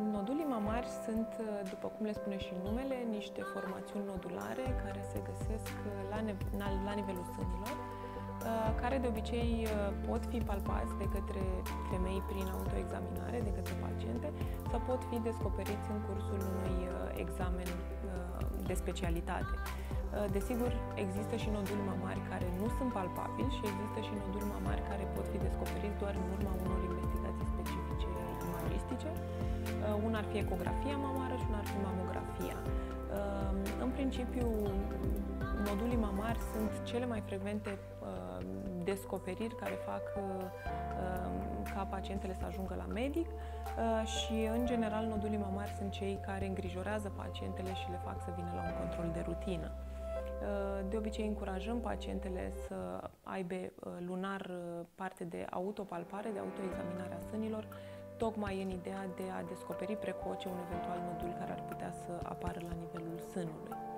Nodulii mamari sunt, după cum le spune și numele, niște formațiuni nodulare care se găsesc la nivelul sânilor, care de obicei pot fi palpați de către femei prin autoexaminare, de către paciente, sau pot fi descoperiți în cursul unui examen de specialitate. Desigur, există și noduli mamari care nu sunt palpabili și există și noduli mamari care pot fi descoperiți doar în urma unor investigații specifice imagistice. Una ar fi ecografia mamară și una ar fi mamografia. În principiu, nodulii mamari sunt cele mai frecvente descoperiri care fac ca pacientele să ajungă la medic și, în general, nodulii mamari sunt cei care îngrijorează pacientele și le fac să vină la un control de rutină. De obicei, încurajăm pacientele să aibă lunar parte de autopalpare, de autoexaminare a sânilor, tocmai în ideea de a descoperi precoce un eventual nodul care ar putea să apară la nivelul sânului.